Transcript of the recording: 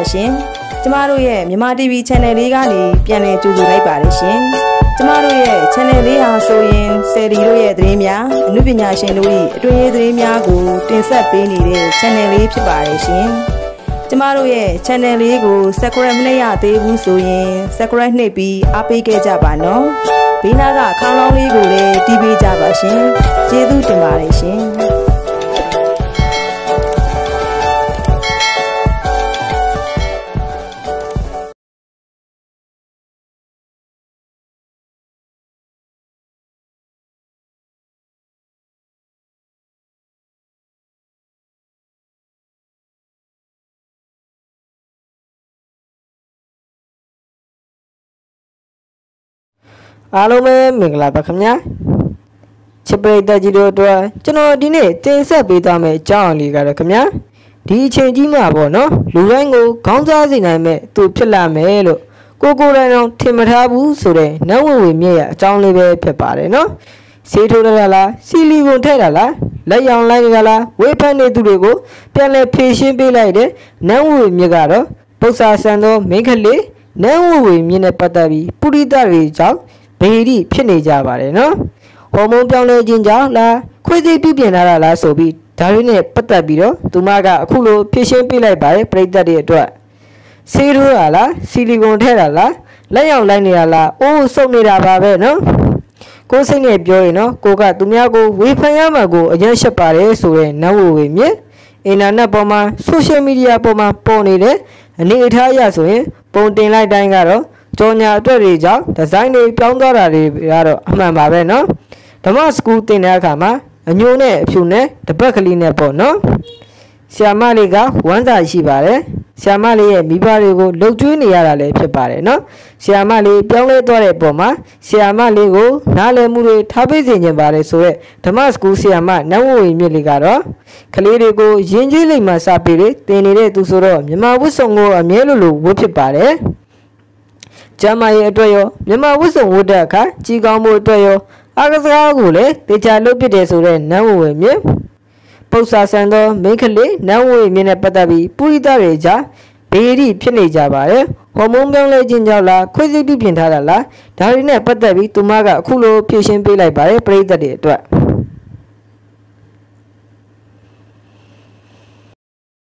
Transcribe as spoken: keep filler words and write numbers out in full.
ရှင်ကျမတို့ရဲ့မြန်မာ တီဗီ channel လေးကနေပြန်လည်ကြိုဆိုလိုက်ပါတယ်ရှင်ကျမတို့ရဲ့ channel လေးဟာဆိုရင်ဆယ်ဒီတို့ရဲ့သတင်းများအမှုပညာရှင်တို့၏အတွင်းရေးသတင်းများကိုတင်ဆက်ပေးနေတဲ့ channel လေးဖြစ်ပါတယ်ရှင်ကျမတို့ရဲ့ channel လေးကို subscribe မလုပ်ရသေးဘူးဆိုရင် subscribe နှိပ်ပြီးအားပေးခဲ့ကြပါနော်ဘေးနားကခေါင်းလောင်းလေးကိုလည်းတီးပေးကြပါရှင်ကျေးဇူးတင်ပါတယ်ရှင်အားလုံးပဲမင်္ဂလာပါခင်ဗျာချစ်ပရိသတ်ကြီးတို့အတွက်ကျွန်တော်ဒီနေ့တင်ဆက်ပေးသွားမယ့်အကြောင်းအရာလေးကတော့ခင်ဗျာဒီအချိန်ကြီးမှာပေါ့နော်လူတိုင်းကိုခေါင်းစားစေနိုင်မဲ့သူဖြစ်လာမယ်လို့ကိုကိုတိုင်းတော့ထင်မထားဘူးဆိုတဲ့နတ်ဝင်ဝင်မြည့်ရအကြောင်းလေးပဲဖြစ်ပါတယ်နော်ဆေးထိုးရတာလားစီလီကွန်ထည့်တာလားလက်ရောင်လိုက်ရလားဝေးဖက်နေသူတွေကိုပြန်လဲဖြည့်ရှင်းပေးလိုက်တဲ့နတ်ဝင်ဝင်မြည့်ကတော့ပု္ပ္ပာဆန်သောမိန်းကလေးနတ်ဝင်ဝင်မြည့်နဲ့ပတ်သက်ပြီးပုရိသတွေကြောင့်ဘေရီဖြစ်နေကြပါတယ်နော်ဟော်မုန်းပြောင်းလဲခြင်းကြောင့်လားခွေးသေးပြုပြင်လာတာလားဆိုပြီးဒါတွေနဲ့ပတ်သက်ပြီးတော့သူမကအခုလိုဖြည့်ရှင်းပေးလိုက်ပါတယ်ပရိသတ်တွေအတွက်ဆေးထိုးတာလားဆီလီကွန်ထည့်တာလားလက်ရောင်လိုက်နေတာလားအိုးစုပ်နေတာပါပဲနော်ကိုယ်စိတ်နဲ့ပြောရင်နော်ကိုကသူများကိုဝေဖန်ရမှာကိုအရင်ရှက်ပါတယ်ဆိုတဲ့နတ်ဝဝေမြင့်အင်တာနက်ပေါ်မှာဆိုရှယ်မီဒီယာပေါ်မှာပေါ်နေတဲ့အနေအထားအရဆိုရင်ပုံတင်လိုက်တိုင်းကတော့ကြော်ညာအတွက်တွေကြောင့်ဒီဇိုင်းတွေပြောင်းသွားတာတွေကတော့အမှန်ပါပဲเนาะဓမ္မစကူတင်တဲ့အခါမှာအညိုနဲ့အဖြူနဲ့တပတ်ကလေးနဲ့ပေါ့เนาะဆရာမလေးကဝမ်းသာရှိပါတယ်ဆရာမလေးရဲ့မိဘတွေကိုလှုပ်ကြွေးနေရတာလည်းဖြစ်ပါတယ်เนาะဆရာမလေးပြောင်းလဲသွားတဲ့ပုံမှာဆရာမလေးကိုနားလည်မှုတွေထားပေးစေချင်ပါတယ်ဆိုတော့ဓမ္မစကူဆရာမနတ်ဝဝေမြင့်လေးကတော့ကလေးတွေကိုယဉ်ကျေးလိမ့်မှစပေးတယ်တင်နေတဲ့သူဆိုတော့မြန်မာဝတ်စုံကိုအမြဲလိုလိုဝတ်ဖြစ်ပါတယ်ကျမရဲ့အတွက်ရောမြန်မာဝတ်စုံဝတ်တဲ့အခါကြီးကောင်းမှုအတွက်ရောအာကစားကိုလည်းတေချာလုပ်ဖြစ်တယ်ဆိုတဲ့နန်းဝဝေမြင့်ပု္ပ္ပာဆန်သောမိန်းကလေးနန်းဝဝေမြင့်နဲ့ပတ်သက်ပြီးပုရိသတွေကြားဘေရီဖြစ်နေကြပါတယ်ဟော်မုန်းပြောင်းလဲခြင်းကြောင့်လားခွေးစိတ်ပြုပြင်ထားတာလားဒါတွေနဲ့ပတ်သက်ပြီးသူမကအခုလိုဖြည့်ရှင်းပေးလိုက်ပါတယ်ပရိသတ်တွေအတွက်